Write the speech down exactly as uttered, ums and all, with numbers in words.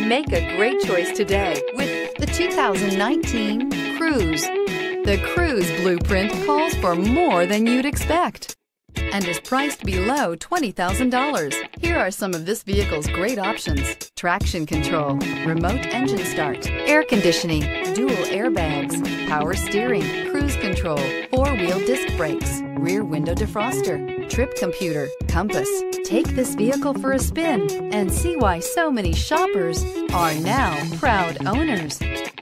Make a great choice today with the two thousand nineteen Cruze. The Cruze blueprint calls for more than you'd expect and is priced below twenty thousand dollars. Here are some of this vehicle's great options: traction control, remote engine start, air conditioning, dual airbags, power steering, cruise control, four-wheel disc brakes, rear window defroster, trip computer, compass. Take this vehicle for a spin and see why so many shoppers are now proud owners.